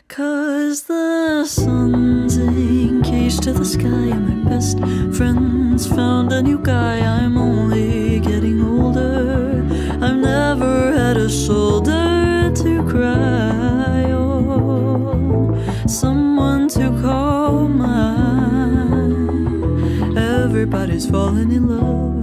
'Cause the sun's engaged to the sky, and my best friend's found a new guy. I'm only getting older, I've never had a shoulder to cry on, someone to call mine. Everybody's falling in love